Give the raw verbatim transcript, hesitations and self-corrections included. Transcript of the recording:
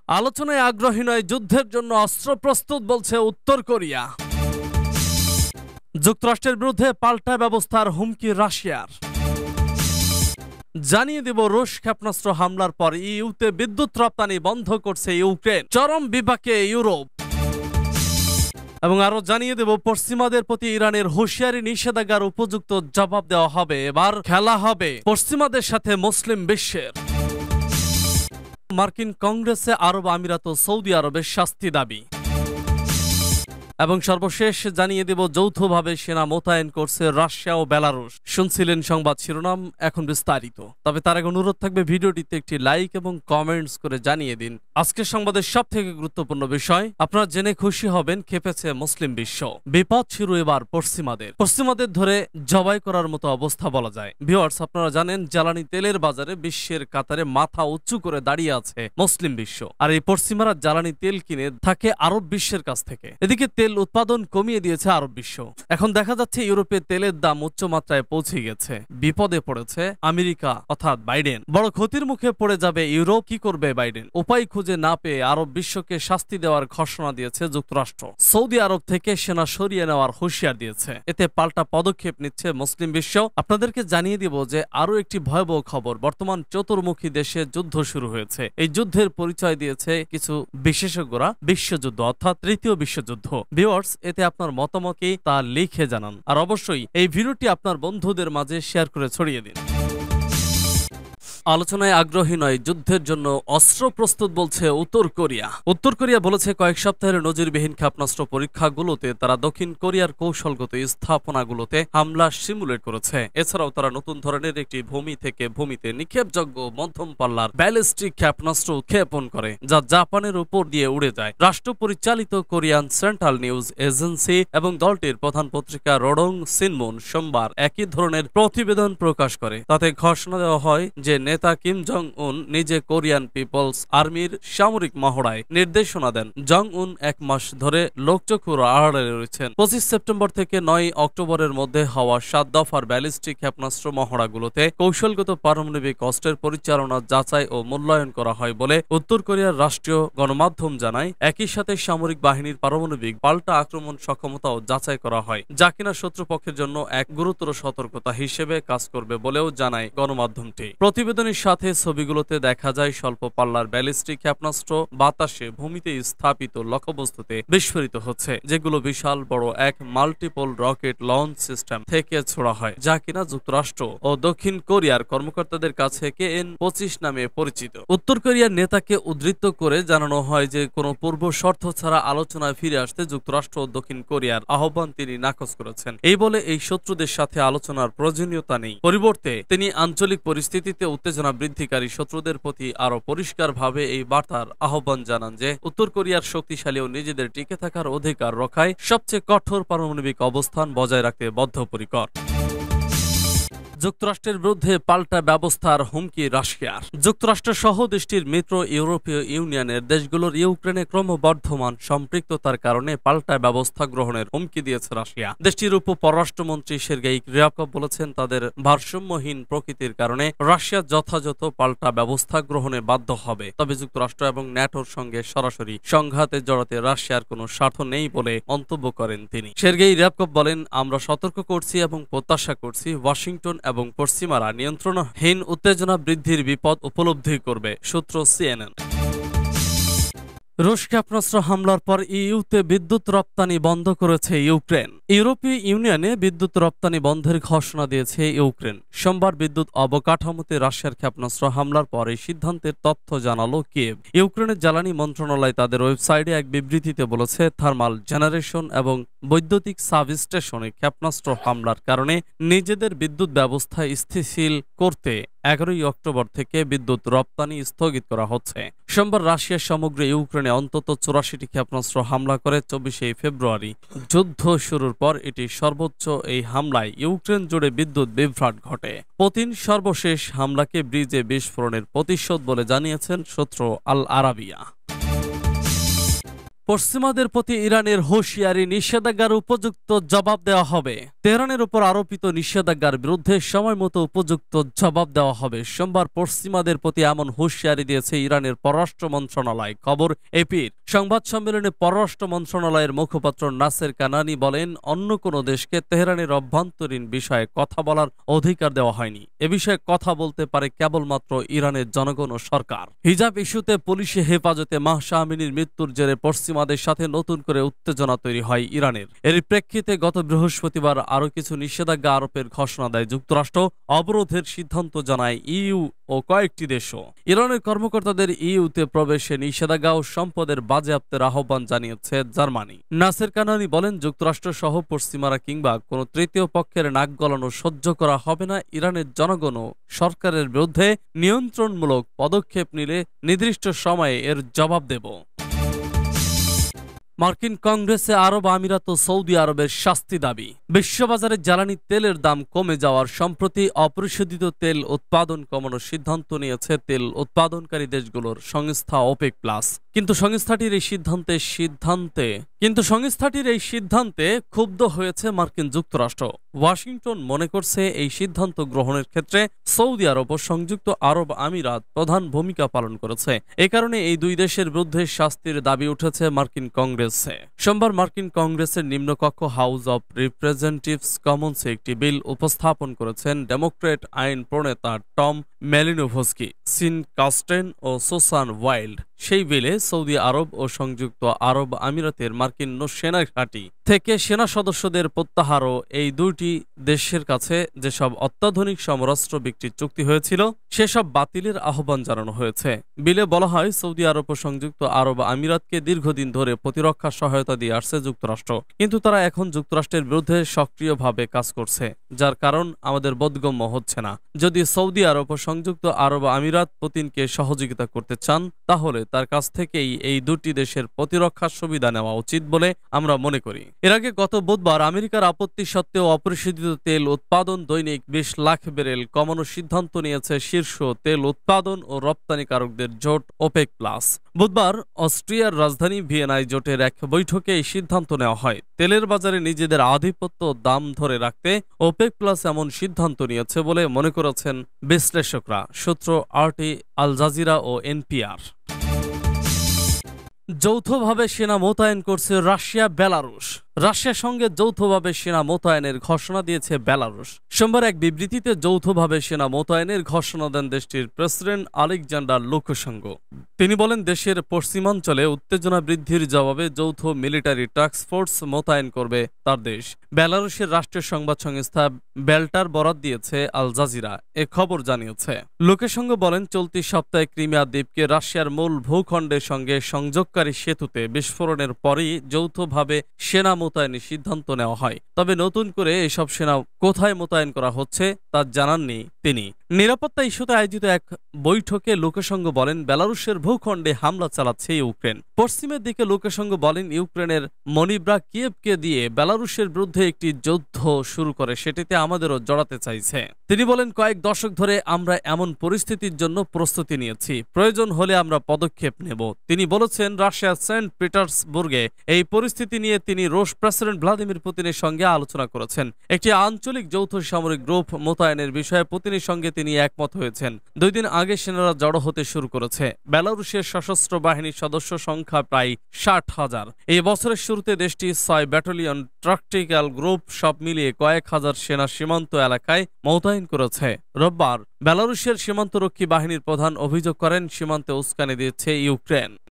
আলোচনায় আগ্রহী নয়, যুদ্ধের জন্য অস্ত্র প্রস্তুত বলছে উত্তর কোরিয়া। যুক্তরাষ্ট্রের বিরুদ্ধে পাল্টা ব্যবস্থার হুমকি রাশিয়ার। জানিয়ে দেব রুশ ক্ষেপণাস্ত্র হামলার পর ইইউতে বিদ্যুৎ রপ্তানি বন্ধ করছে ইউক্রেন, চরম বিপাকে ইউরোপ। এবং আরো জানিয়ে দেব পশ্চিমাদের প্রতি ইরানের হুঁশিয়ারি, নিষেধাজ্ঞার উপযুক্ত জবাব দেওয়া হবে। এবার খেলা হবে পশ্চিমাদের সাথে মুসলিম বিশ্বের। মার্কিন কংগ্রেসে আরব আমিরাত ও সৌদি আরবের শাস্তি দাবি। এবং সর্বশেষ জানিয়ে দেব যৌথভাবে সেনা মোতায়েন করছে রাশিয়া ও বেলারুশ। শুনছিলেন সংবাদ শিরোনাম, এখন বিস্তারিত। তবে তার আগে অনুরোধ থাকবে ভিডিওটিতে একটি লাইক এবং কমেন্টস করে জানিয়ে দিন আজকের সংবাদের সব থেকে গুরুত্বপূর্ণ বিষয়। আপনারা জেনে খুশি হবেন, খেপেছে মুসলিম বিশ্ব। বিপদ শুরু এবার পশ্চিমাদের পশ্চিমাদের ধরে জবাই করার মতো অবস্থা বলা যায়। ভিউয়ার্স, আপনারা জানেন জ্বালানি তেলের বাজারে বিশ্বের কাতারে মাথা উঁচু করে দাঁড়িয়ে আছে মুসলিম বিশ্ব। আর এই পশ্চিমারা জ্বালানি তেল কিনে থাকে আরব বিশ্বের কাছ থেকে। এদিকে তেল উৎপাদন কমিয়ে দিয়েছে আরব বিশ্ব। এখন দেখা যাচ্ছে ইউরোপে তেলের দাম উচ্চ মাত্রায় পৌঁছে গেছে। বিপদে পড়েছে আমেরিকা অর্থাৎ বাইডেন। বড় ক্ষতির মুখে পড়ে যাবে ইউরোপ। কি করবে বাইডেন? উপায় খুঁজে না পেয়ে আরব বিশ্বকে শাস্তি দেওয়ার ঘোষণা দিয়েছে যুক্তরাষ্ট্র। সৌদি আরব থেকে সেনা সরিয়ে নেওয়ার হুঁশিয়ার দিয়েছে। এতে পাল্টা পদক্ষেপ নিচ্ছে মুসলিম বিশ্ব। আপনাদেরকে জানিয়ে দিব যে আরো একটি ভয়াবহ খবর। বর্তমান চতুর্মুখী দেশে যুদ্ধ শুরু হয়েছে। এই যুদ্ধের পরিচয় দিয়েছে কিছু বিশেষজ্ঞরা বিশ্বযুদ্ধ অর্থাৎ তৃতীয় বিশ্বযুদ্ধ। ভিউয়ার্স, এতে আপনার মতামত কি তা লিখে জানান। আর অবশ্যই এই ভিডিওটি আপনার বন্ধুদের মাঝে শেয়ার করে ছড়িয়ে দিন। আলোচনায় আগ্রহী নয়, যুদ্ধের জন্য অস্ত্র প্রস্তুত বলছে উত্তর কোরিয়া। উত্তর কোরিয়া বলেছে কয়েক সপ্তাহের নজিরবিহীন ক্ষেপণাস্ত্র পরীক্ষাগুলোতে তারা দক্ষিণ কোরিয়ার কৌশলগত স্থাপনাগুলোতে হামলা সিমুলেট করেছে। এছাড়াও তারা নতুন ধরনের একটি ভূমি থেকে ভূমিতে নিক্ষেপযোগ্য মধ্যম পাল্লার ব্যালিস্টিক ক্ষেপণাস্ত্র উৎক্ষেপণ করে, যা জাপানের উপর দিয়ে উড়ে যায়। রাষ্ট্র পরিচালিত কোরিয়ান সেন্ট্রাল নিউজ এজেন্সি এবং দলটির প্রধান পত্রিকা রডং সিনমুন সোমবার একই ধরনের প্রতিবেদন প্রকাশ করে। তাতে ঘোষণা দেওয়া হয় যে নেতা কিম জং উন নিজে কোরিয়ান পিপলস আর্মির সামরিক মহড়ায় নির্দেশনা দেন। জং উন এক মাস ধরে লোকচক্ষুর আড়ালে রয়েছেন। পঁচিশ সেপ্টেম্বর থেকে নয় অক্টোবরের মধ্যে হওয়া সাত দফার ব্যালিস্টিক ক্ষেপণাস্ত্র মহড়াগুলোতে কৌশলগত পারমাণবিক অস্ত্রের পরিচালনা, যাচাই ও মূল্যায়ন করা হয় বলে উত্তর কোরিয়ার রাষ্ট্রীয় গণমাধ্যম জানায়। একই সাথে সামরিক বাহিনীর পারমাণবিক পাল্টা আক্রমণ সক্ষমতাও যাচাই করা হয়, যা কিনা শত্রুপক্ষের জন্য এক গুরুতর সতর্কতা হিসেবে কাজ করবে বলেও জানায় গণমাধ্যমটি। প্রতিবেদন সাথে ছবিগুলোতে দেখা যায় স্বল্প পাল্লার ব্যালিস্টিক ক্ষেপণাস্ত্র বাতাসে ভূমিতে স্থাপিত লক্ষ্যবস্তুতে বিস্ফোরিত হচ্ছে, যেগুলো বিশাল বড় এক মাল্টিপল রকেট লঞ্চ সিস্টেম থেকে ছোড়া হয়, যা কিনা যুক্তরাষ্ট্র ও দক্ষিণ কোরিয়ার কর্মকর্তাদের কাছে কে এন পঁচিশ নামে পরিচিত। উত্তর কোরিয়ার নেতাকে উদ্ধৃত করে জানানো হয় যে কোনো পূর্ব শর্ত ছাড়া আলোচনায় ফিরে আসতে যুক্তরাষ্ট্র ও দক্ষিণ কোরিয়ার আহ্বান তিনি নাকচ করেছেন। এই বলে এই শত্রুদের সাথে আলোচনার প্রয়োজনীয়তা নেই। পরিবর্তে তিনি আঞ্চলিক পরিস্থিতিতে উত্তেজনা বৃদ্ধিকারী শত্রুদের প্রতি আরো পরিষ্কারভাবে এই বার্তার আহ্বান জানান যে উত্তর কোরিয়ার শক্তিশালী ও নিজেদের টিকে থাকার অধিকার রক্ষায় সবচেয়ে কঠোর পারমাণবিক অবস্থান বজায় রাখতে বদ্ধপরিকর। যুক্তরাষ্ট্রের বিরুদ্ধে পাল্টা ব্যবস্থার হুমকি রাশিয়ার। যুক্তরাষ্ট্র সহ দেশটির মিত্র ইউরোপীয় ইউনিয়নের দেশগুলোর ইউক্রেনে ক্রমবর্ধমান সম্পৃক্ততার কারণে পাল্টা ব্যবস্থা গ্রহণের হুমকি দিয়েছে রাশিয়া। দেশটির উপ পররাষ্ট্রমন্ত্রী সের্গেই রিয়াকভ বলেছেন তাদের ভারসাম্যহীন প্রকৃতির কারণে রাশিয়া যথাযথ পাল্টা ব্যবস্থা গ্রহণে বাধ্য হবে। তবে যুক্তরাষ্ট্র এবং ন্যাটোর সঙ্গে সরাসরি সংঘাতে জড়াতে রাশিয়ার কোনো স্বার্থ নেই বলে মন্তব্য করেন তিনি। সের্গেই রিয়াকভ বলেন, আমরা সতর্ক করছি এবং প্রত্যাশা করছি ওয়াশিংটন এবং পশ্চিমারা নিয়ন্ত্রণহীন উত্তেজনা বৃদ্ধির বিপদ উপলব্ধি করবে। সূত্র সিএনএন। রুশ ক্ষেপণাস্ত্র হামলার পর ইইউতে বিদ্যুৎ রপ্তানি বন্ধ করেছে ইউক্রেন। ইউরোপীয় ইউনিয়নে বিদ্যুৎ রপ্তানি বন্ধের ঘোষণা দিয়েছে ইউক্রেন। সোমবার বিদ্যুৎ অবকাঠামোতে রাশিয়ার ক্ষেপণাস্ত্র হামলার পর এই সিদ্ধান্তের তথ্য জানালো কিয়েভ। ইউক্রেনের জ্বালানি মন্ত্রণালয় তাদের ওয়েবসাইটে এক বিবৃতিতে বলেছে, থার্মাল জেনারেশন এবং বৈদ্যুতিক সাবস্টেশনে ক্ষেপণাস্ত্র হামলার কারণে নিজেদের বিদ্যুৎ ব্যবস্থা স্থিতিশীল করতে এগারোই অক্টোবর থেকে বিদ্যুৎ রপ্তানি স্থগিত করা হচ্ছে। সোমবার রাশিয়া সমগ্র ইউক্রেনে অন্তত চুরাশিটি ক্ষেপণাস্ত্র হামলা করে চব্বিশে ফেব্রুয়ারি। যুদ্ধ শুরুর পর এটি সর্বোচ্চ। এই হামলায় ইউক্রেন জুড়ে বিদ্যুৎ বিভ্রাট ঘটে। পুতিন সর্বশেষ হামলাকে ব্রিজে বিস্ফোরণের প্রতিশোধ বলে জানিয়েছেন সূত্র আল আরাবিয়া। পশ্চিমাদের প্রতি ইরানের হুঁশিয়ারি, নিষেধাজ্ঞার উপযুক্ত জবাব দেওয়া হবে। তেহরানের উপর আরোপিত নিষেধাজ্ঞার বিরুদ্ধে সময় মতো উপযুক্ত জবাব দেওয়া হবে। সোমবার পশ্চিমাদের প্রতি এমন হুঁশিয়ারি দিয়েছে ইরানের পররাষ্ট্র মন্ত্রণালয়। খবর এপির সংবাদ সম্মেলনে পররাষ্ট্র মন্ত্রণালয়ের মুখপাত্র নাসের কানানি বলেন, অন্য কোনো দেশকে তেহরানের অভ্যন্তরীণ বিষয়ে কথা বলার অধিকার দেওয়া হয়নি। এ বিষয়ে কথা বলতে পারে কেবলমাত্র ইরানের জনগণ ও সরকার। হিজাব ইস্যুতে পুলিশে হেফাজতে মাহসা আমিনীর মৃত্যুর জেরে পশ্চিমাদের সাথে নতুন করে উত্তেজনা তৈরি হয় ইরানের। এর প্রেক্ষিতে গত বৃহস্পতিবার আরও কিছু নিষেধাজ্ঞা আরোপের ঘোষণা দেয় যুক্তরাষ্ট্র। অবরোধের সিদ্ধান্ত জানায় ইইউ ও কয়েকটি দেশও। ইরানের কর্মকর্তাদের ইইউতে প্রবেশে নিষেধাজ্ঞা ও সম্পদের বাজেয়াপ্তের আহ্বান জানিয়েছে জার্মানি। নাসের কানানি বলেন, যুক্তরাষ্ট্র সহ পশ্চিমারা কিংবা কোনো তৃতীয় পক্ষের নাক গলানো সহ্য করা হবে না। ইরানের জনগণ ও সরকারের বিরুদ্ধে নিয়ন্ত্রণমূলক পদক্ষেপ নিলে নির্দিষ্ট সময়ে এর জবাব দেব। মার্কিন কংগ্রেসে আরব আমিরাত ও সৌদি আরবের শাস্তি দাবি। বিশ্ববাজারে জ্বালানি তেলের দাম কমে যাওয়ার সম্প্রতি অপরিশোধিত তেল উৎপাদন কমানোর সিদ্ধান্ত নিয়েছে তেল উৎপাদনকারী দেশগুলোর সংস্থা ওপেক প্লাস। কিন্তু সংস্থাটির এই সিদ্ধান্তে সিদ্ধান্তে কিন্তু সংস্থাটির এই সিদ্ধান্তে ক্ষুব্ধ হয়েছে মার্কিন যুক্তরাষ্ট্র। ওয়াশিংটন মনে করছে এই সিদ্ধান্ত গ্রহণের ক্ষেত্রে সৌদি আরব ও সংযুক্ত আরব আমিরাত প্রধান ভূমিকা পালন করেছে। এ কারণে এই দুই দেশের বিরুদ্ধে শাস্তির দাবি উঠেছে মার্কিন কংগ্রেসে। সোমবার মার্কিন কংগ্রেসের নিম্নকক্ষ হাউস অব রিপ্রেজেন্টেটিভস কমন্সে একটি বিল উপস্থাপন করেছেন ডেমোক্রেট আইন প্রণেতা টম ম্যালিনোভস্কি, সিন কাস্টেন ও সুসান ওয়াইল্ড। সেই বিলে সৌদি আরব ও সংযুক্ত আরব আমিরাতের মার্কিন সেনা ঘাঁটি থেকে সেনা সদস্যদের প্রত্যাহার ও এই দুইটি দেশের কাছে যেসব অত্যাধুনিক সমরাস্ত্র বিক্রির চুক্তি হয়েছিল সেসব বাতিলের আহ্বান জানানো হয়েছে। বিলে বলা হয়, সৌদি আরব ও সংযুক্ত আরব আমিরাতকে দীর্ঘদিন ধরে প্রতিরক্ষা সহায়তা দিয়ে আসছে যুক্তরাষ্ট্র, কিন্তু তারা এখন যুক্তরাষ্ট্রের বিরুদ্ধে সক্রিয়ভাবে কাজ করছে, যার কারণ আমাদের বোধগম্য হচ্ছে না। যদি সৌদি আরব ও সংযুক্ত আরব আমিরাত পুতিনকে সহযোগিতা করতে চান, তাহলে তার কাছ থেকেই এই দুটি দেশের প্রতিরক্ষার সুবিধা নেওয়া উচিত বলে আমরা মনে করি। এর আগে গত বুধবার আমেরিকার আপত্তি সত্ত্বেও অপরিশোধিত তেল উৎপাদন দৈনিক বিশ লাখ ব্যারেল কমানোর সিদ্ধান্ত নিয়েছে শীর্ষ তেল উৎপাদন ও রপ্তানিকারকদের জোট ওপেক প্লাস। বুধবার অস্ট্রিয়ার রাজধানী ভিয়েনায় জোটের এক বৈঠকে এই সিদ্ধান্ত নেওয়া হয়। তেলের বাজারে নিজেদের আধিপত্য দাম ধরে রাখতে ওপেক প্লাস এমন সিদ্ধান্ত নিয়েছে বলে মনে করেছেন বিশ্লেষকরা। সূত্র আরটি, আল জাজিরা ও এনপিআর। যৌথভাবে সেনা মোতায়েন করছে রাশিয়া বেলারুশ। রাশিয়ার সঙ্গে যৌথভাবে সেনা মোতায়েনের ঘোষণা দিয়েছে বেলারুশ। সোমবার এক বিবৃতিতে যৌথভাবে সেনা মোতায়েনের ঘোষণা দেন দেশটির প্রেসিডেন্ট আলেকজান্ডার লুকাশেঙ্কো। তিনি বলেন, দেশের পশ্চিমাঞ্চলে উত্তেজনা বৃদ্ধির জবাবে যৌথ মিলিটারি টাস্ক ফোর্স মোতায়েন করবে তার দেশ। বেলারুশের রাষ্ট্রীয় সংবাদ সংস্থা বেল্টার বরাত দিয়েছে আল জাজিরা এ খবর জানিয়েছে। লুকাশেঙ্কো বলেন, চলতি সপ্তাহে ক্রিমিয়া দ্বীপকে রাশিয়ার মূল ভূখণ্ডের সঙ্গে সংযোগকারী সেতুতে বিস্ফোরণের পরই যৌথভাবে সেনা মোতায়েনের সিদ্ধান্ত নেওয়া হয়। তবে নতুন করে এসব সেনা কোথায় মোতায়েন করা হচ্ছে তা জানাননি তিনি। নিরাপত্তা ইস্যুতে আয়োজিত এক বৈঠকে লুকাশেঙ্কো বলেন, বেলারুশের ভূখণ্ডে হামলা চালাচ্ছে ইউক্রেন। পশ্চিমের দিকে লুকাশেঙ্কো বলেন, ইউক্রেনের মনিব্রা কিয়েভকে দিয়ে বেলারুশের বিরুদ্ধে একটি যুদ্ধ শুরু করে সেটিতে আমাদেরও জড়াতে চাইছে। তিনি বলেন, কয়েক দশক ধরে আমরা এমন পরিস্থিতির জন্য প্রস্তুতি নিয়েছি, প্রয়োজন হলে আমরা পদক্ষেপ নেব। তিনি বলেছেন, রাশিয়ার সেন্ট পিটার্সবুর্গে এই পরিস্থিতি নিয়ে তিনি রুশ প্রেসিডেন্ট ভ্লাদিমির পুতিনের সঙ্গে আলোচনা করেছেন। একটি আঞ্চলিক যৌথ সামরিক গ্রুপ মোতায়েনের বিষয়ে পুতিনের সঙ্গে তিনি একমত হয়েছেন। দুই দিন আগে সেনারা জড়ো হতে শুরু করেছে। বেলারুশের সশস্ত্র বাহিনীর সদস্য সংখ্যা প্রায় ষাট হাজার। এই বছরের শুরুতে দেশটি ছয় ব্যাটালিয়ন ট্যাকটিক্যাল গ্রুপ সব মিলিয়ে কয়েক হাজার সেনা সীমান্ত এলাকায় মোতায়েন করেছে। রোববার বেলারুশের সীমান্তরক্ষী বাহিনীর প্রধান অভিযোগ করেন, সীমান্তে উস্কানি দিচ্ছে ইউক্রেন।